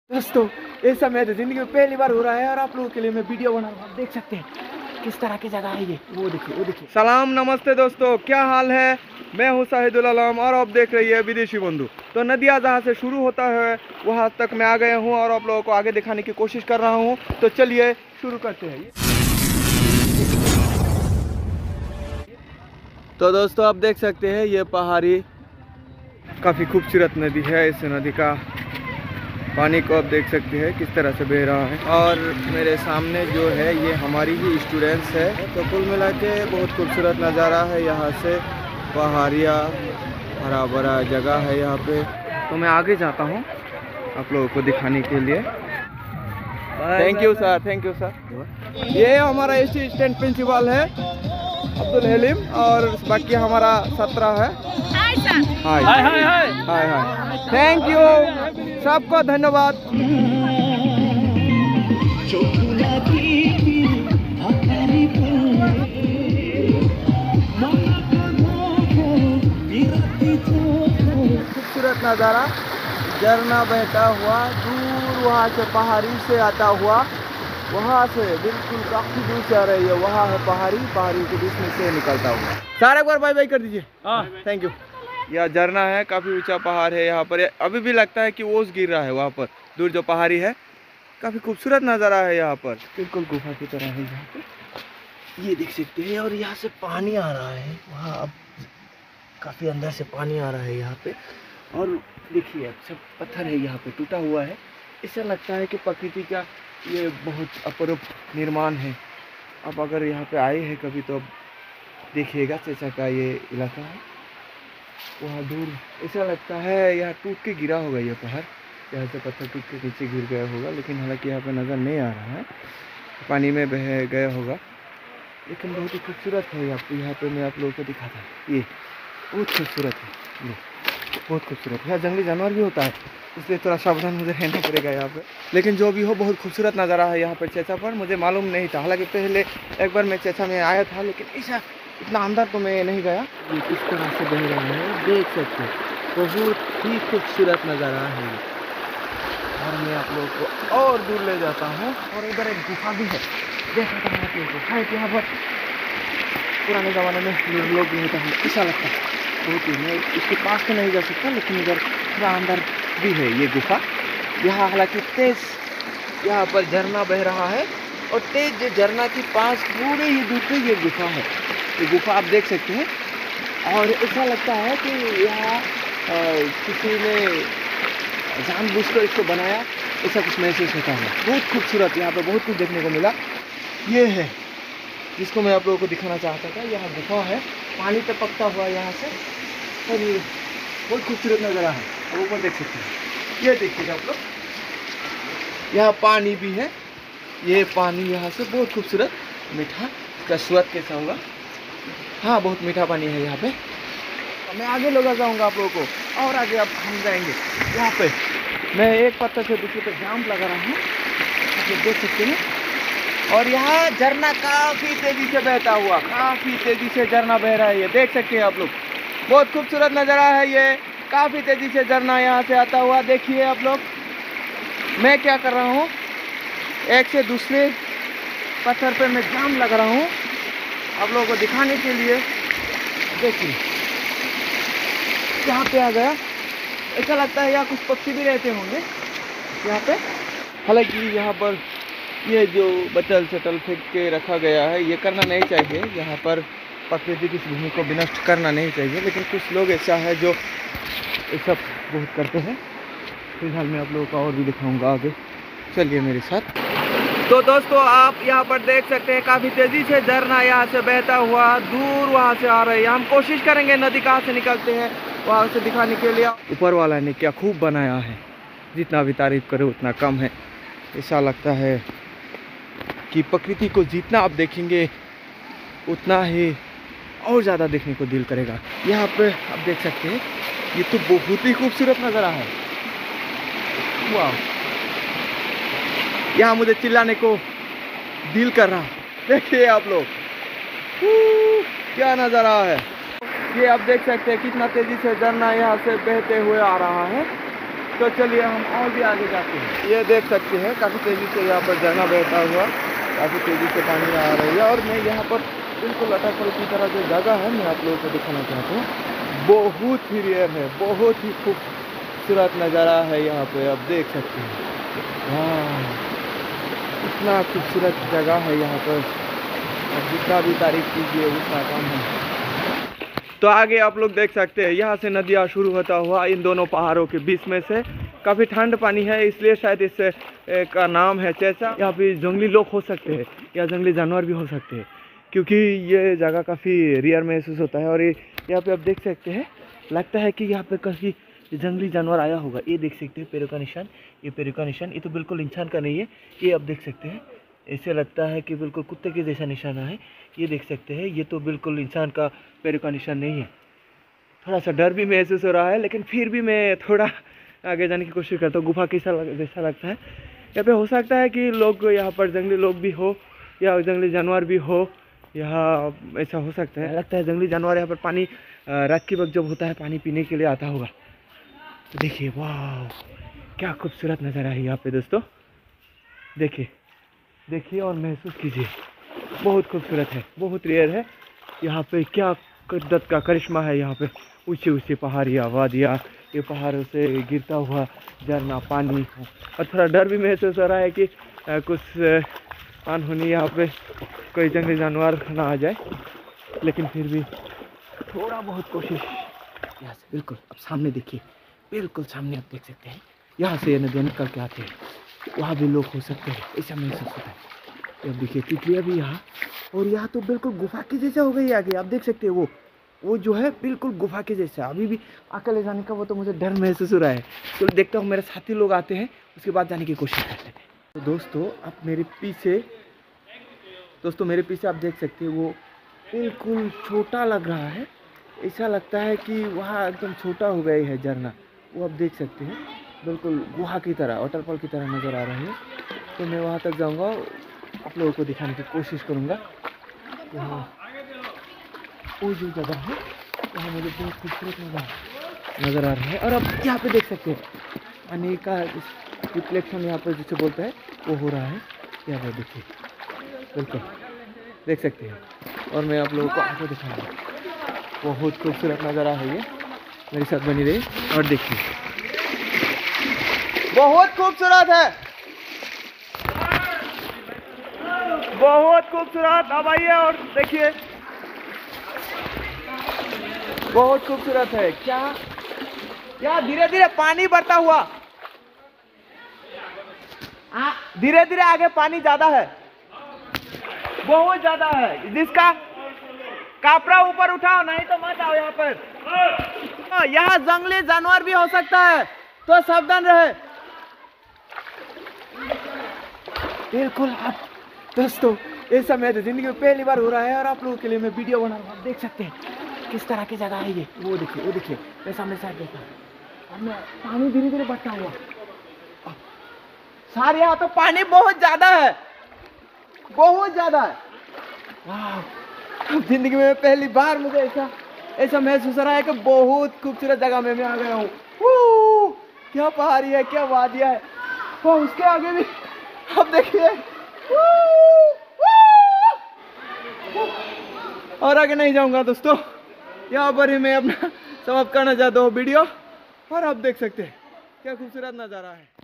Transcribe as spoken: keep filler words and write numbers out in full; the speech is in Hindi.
दोस्तों ये समय तो जिंदगी में पहली बार हो रहा है और आप लोगों के लिए मैं वीडियो बना रहा हूँ। देख सकते हैं किस तरह की जगह है ये। वो देखिए वो देखिए। सलाम नमस्ते दोस्तों, क्या हाल है। मैं हूँ शाहिदुल आलम और आप देख रही है विदेशी बंधु। तो नदिया जहाँ से शुरू होता है वहाँ तक मैं आ गया हूँ और आप लोगों को आगे दिखाने की कोशिश कर रहा हूँ। तो चलिए शुरू करते हैं। तो दोस्तों आप देख सकते हैं ये पहाड़ी काफ़ी खूबसूरत नदी है। इस नदी का पानी को आप देख सकते हैं किस तरह से बह रहा है और मेरे सामने जो है ये हमारी ही स्टूडेंट्स है। तो कुल मिला के बहुत खूबसूरत नज़ारा है। यहाँ से पहाड़ियाँ, हरा भरा जगह है यहाँ पे। तो मैं आगे जाता हूँ आप लोगों को दिखाने के लिए। Thank you sir, thank you sir. ये हमारा असिस्टेंट प्रिंसिपल है अब्दुल हलीम और बाकी हमारा सत्रह है। हाय हाय हाय हाय हाय, थैंक यू सबको, धन्यवाद। खूबसूरत नज़ारा, झरना बहता हुआ दूर वहाँ से पहाड़ी से आता हुआ, वहाँ से बिल्कुल काफी दूर से आ रही है। वहाँ है पहाड़ी, पहाड़ी के बीच में से निकलता हुआ। सारे एक बार बाय बाय कर दीजिए। हाँ थैंक यू। यह झरना है, काफ़ी ऊंचा पहाड़ है यहाँ पर। अभी भी लगता है कि ओस गिर रहा है वहाँ पर दूर जो पहाड़ी है। काफ़ी खूबसूरत नज़ारा है यहाँ पर, बिल्कुल गुफा की तरह है यहाँ पे। ये देख सकते हैं और यहाँ से पानी आ रहा है वहाँ, अब काफ़ी अंदर से पानी आ रहा है यहाँ पे। और देखिए सब पत्थर है यहाँ पे, टूटा हुआ है। ऐसा लगता है कि प्रकृति का ये बहुत अपरूप निर्माण है। अब अगर यहाँ पे आए हैं कभी तो देखिएगा चेचा का ये इलाका है। वहाँ दूर ऐसा लगता है यहाँ टूट के गिरा होगा ये पहाड़, यहाँ से पत्थर टूट के नीचे गिर गया होगा, लेकिन हालांकि यहाँ पे नज़र नहीं आ रहा है, पानी में बह गया होगा। लेकिन बहुत ही खूबसूरत है। यहाँ पे यहाँ पे मैं आप लोगों को दिखाता हूँ, ये बहुत खूबसूरत है, ये बहुत खूबसूरत है। यहाँ जंगली जानवर भी होता है इसलिए थोड़ा सावधान मुझे रहना पड़ेगा यहाँ पे। लेकिन जो भी हो बहुत खूबसूरत नज़ारा है यहाँ पर चेचा पर। मुझे मालूम नहीं था, हालांकि पहले एक बार मैं चेचा में आया था लेकिन ऐसा इतना अंदर तो मैं नहीं गया। ये किस तरह से बह रहा है देख सकते हैं, बहुत ही खूबसूरत नज़ारा है। और मैं आप लोगों को और दूर ले जाता हूँ और इधर एक गुफा भी है, देखा था आप लोगों को। शायद यहाँ पर पुराने ज़माने में लोग रहता है, ऐसा लगता है बहुत ही। मैं इसके पास तो नहीं जा सकता लेकिन इधर थोड़ा अंदर भी है ये गुफा। यहाँ हालांकि तेज यहाँ पर झरना बह रहा है और तेज झरना के पास पूरे ही दूर पे ये गुफा है। ये गुफा आप देख सकते हैं और ऐसा लगता है कि यहाँ किसी ने जानबूझकर इसको बनाया, ऐसा कुछ महसूस होता है। बहुत खूबसूरत यहाँ पे बहुत कुछ देखने को मिला। ये है जिसको मैं आप लोगों को दिखाना चाहता था। यहाँ गुफा है, पानी टपकता हुआ यहाँ से, और ये बहुत खूबसूरत नज़ारा है। और ऊपर देख सकते हैं, ये देखिएगा आप लोग, यहाँ पानी भी है। ये पानी यहाँ से बहुत खूबसूरत मीठा, इसका स्वाद कैसा होगा। हाँ बहुत मीठा पानी है यहाँ पे। मैं आगे लेकर जाऊँगा आप लोगों को और आगे आप हम जाएंगे। यहाँ पे मैं एक पत्थर से दूसरे पे जाम लगा रहा हूँ, आप लोग देख सकते हैं। और यहाँ झरना काफ़ी तेज़ी से बहता हुआ, काफ़ी तेज़ी से झरना बह रहा है, ये देख सकते हैं आप लोग। बहुत खूबसूरत नज़ारा है ये, काफ़ी तेज़ी से झरना यहाँ से आता हुआ। देखिए आप लोग, मैं क्या कर रहा हूँ, एक से दूसरे पत्थर पे मैं जाम लगा रहा हूँ आप लोगों को दिखाने के लिए। देखिए यहाँ पे आ गया, ऐसा लगता है यहाँ कुछ पक्षी भी रहते होंगे यहाँ पे। हालांकि यहाँ पर ये जो बटल चटल फेंक के रखा गया है ये करना नहीं चाहिए। यहाँ पर प्रकृति की भूमि को विनष्ट करना नहीं चाहिए, लेकिन कुछ लोग ऐसा है जो ये सब बहुत करते हैं। फिलहाल मैं आप लोगों को और भी दिखाऊंगा आगे, चलिए मेरे साथ। तो दोस्तों आप यहाँ पर देख सकते हैं काफ़ी तेज़ी से झरना यहाँ से बहता हुआ दूर वहाँ से आ रही है। हम कोशिश करेंगे नदी कहाँ से निकलते हैं वहाँ से दिखाने के लिए। ऊपर वाला ने क्या खूब बनाया है, जितना भी तारीफ करे उतना कम है। ऐसा लगता है कि प्रकृति को जितना आप देखेंगे उतना ही और ज़्यादा देखने को दिल करेगा। यहाँ पे आप देख सकते हैं, ये तो बहुत ही खूबसूरत नज़ारा है। वाह, यहाँ मुझे चिल्लाने को दिल कर रहा। देखिए आप लोग क्या नज़ारा है। ये आप देख सकते हैं कितना तेज़ी से झरना यहाँ से बहते हुए आ रहा है। तो चलिए हम और भी आगे जाते हैं। ये देख सकते हैं काफ़ी तेज़ी से यहाँ पर झरना बहता हुआ, काफ़ी तेज़ी से पानी आ रही है। और मैं यहाँ पर बिल्कुल वाटरफॉल की तरह जो जगह है मैं आप लोगों को दिखाना चाहता हूँ। बहुत ही रेयर है, बहुत ही खूबसूरत नज़ारा है यहाँ पे, आप देख सकते हैं। वाह, इतना खूबसूरत जगह है यहाँ पर, अब जितना भी तारीफ कीजिए उतना कम है। तो आगे आप लोग देख सकते हैं यहाँ से नदियाँ शुरू होता हुआ इन दोनों पहाड़ों के बीच में से। काफ़ी ठंड पानी है, इसलिए शायद इस का नाम है चेचा। यहाँ पे जंगली लोग हो सकते हैं या जंगली जानवर भी हो सकते हैं, क्योंकि ये जगह काफ़ी रेयर महसूस होता है। और ये यहाँ पे आप देख सकते हैं, लगता है कि यहाँ पे कहीं जंगली जानवर आया होगा। ये देख सकते हैं पैरों का निशान, ये पैरों का निशान, ये तो बिल्कुल इंसान का नहीं है। ये आप देख सकते हैं, ऐसे लगता है कि बिल्कुल कुत्ते के जैसा निशाना है। ये देख सकते हैं, ये तो बिल्कुल इंसान का पैर का निशान नहीं है। थोड़ा सा डर भी महसूस हो रहा है, लेकिन फिर भी मैं थोड़ा आगे जाने की कोशिश करता हूँ। गुफा कैसा लग, जैसा लगता है। यहाँ पे हो सकता है कि लोग यहाँ पर जंगली लोग भी हो या जंगली जानवर भी हो, यहाँ ऐसा हो सकता है। लगता है जंगली जानवर यहाँ पर पानी रात के वक्त जब होता है पानी पीने के लिए आता होगा। तो देखिए, वाह क्या खूबसूरत नज़ारा है यहाँ पे दोस्तों। देखिए देखिए और महसूस कीजिए, बहुत खूबसूरत है, बहुत रेयर है। यहाँ पे क्या कुदरत का करिश्मा है। यहाँ पे ऊंचे ऊंचे पहाड़ियाँ, वादियाँ, ये पहाड़ों से गिरता हुआ झरना पानी। और थोड़ा डर भी महसूस हो रहा है कि आ, कुछ अनहोनी यहाँ पे कोई जंगली जानवर ना आ जाए, लेकिन फिर भी थोड़ा बहुत कोशिश। यहाँ से बिल्कुल अब सामने देखिए, बिल्कुल सामने आप देख सकते हैं, यहाँ से ये नदियाँ निकल के आते हैं। वहाँ भी लोग हो सकते हैं, ऐसा महसूस होता है। अब देखिए तितलियाँ भी यहाँ, और यहाँ तो बिल्कुल गुफा के जैसा हो गई आगे, आप देख सकते हैं। वो वो जो है बिल्कुल गुफा के जैसा। अभी भी अकेले जाने का वो तो मुझे डर महसूस हो रहा है। तो देखता हूँ मेरे साथी लोग आते हैं, उसके बाद जाने की कोशिश करते हैं। तो दोस्तों आप मेरे पीछे दोस्तों मेरे पीछे आप देख सकते हैं, वो बिल्कुल छोटा लग रहा है। ऐसा लगता है कि वहाँ एकदम छोटा हो गया है झरना। वो आप देख सकते हैं, बिल्कुल गुहा की तरह, वाटरफॉल की तरह नज़र आ रहा है। तो मैं वहाँ तक जाऊँगा, आप लोगों को दिखाने की कोशिश करूँगा। यहाँ वो जो जगह है वहाँ मुझे बहुत खूबसूरत नज़र नज़र आ रहा है। और अब यहाँ पे देख सकते हैं पानी का रिफ्लेक्शन यहाँ पर जिसे बोलते हैं वो हो रहा है। यहाँ पर देखिए, बिल्कुल देख सकते हैं। और मैं आप लोगों को आगे दिखाऊँगा, बहुत खूबसूरत नज़ारा है ये। मेरे साथ बनी रही और देखिए, बहुत खूबसूरत है, बहुत खूबसूरत। अब आइए और देखिए, बहुत खूबसूरत है। क्या क्या धीरे धीरे पानी बढ़ता हुआ, धीरे धीरे आगे पानी ज्यादा है, बहुत ज्यादा है। जिसका कपड़ा ऊपर उठाओ, नहीं तो मत आओ यहाँ पर। यहाँ जंगली जानवर भी हो सकता है, तो सावधान रहे। बिल्कुल आप दोस्तों, इस समय तो जिंदगी में पहली बार हो रहा है और आप लोगों के लिए मैं वीडियो बना रहा हूँ। आप देख सकते हैं किस तरह की जगह है ये। वो देखिए, वो देखिए, मैं सामने साइड देखा, पानी धीरे धीरे बढ़ता हुआ। सारे यहाँ तो पानी बहुत ज्यादा है, बहुत ज्यादा है। वाह, जिंदगी में पहली बार मुझे ऐसा ऐसा महसूस हो रहा है कि बहुत खूबसूरत जगह में मैं आ गया हूँ। क्या पहाड़ी है, क्या वादियाँ है। और उसके आगे भी अब देखिए, और आगे नहीं जाऊंगा दोस्तों, यहाँ पर ही मैं अपना समाप्त करना चाहता हूँ वीडियो। और आप देख सकते हैं क्या खूबसूरत नज़ारा है।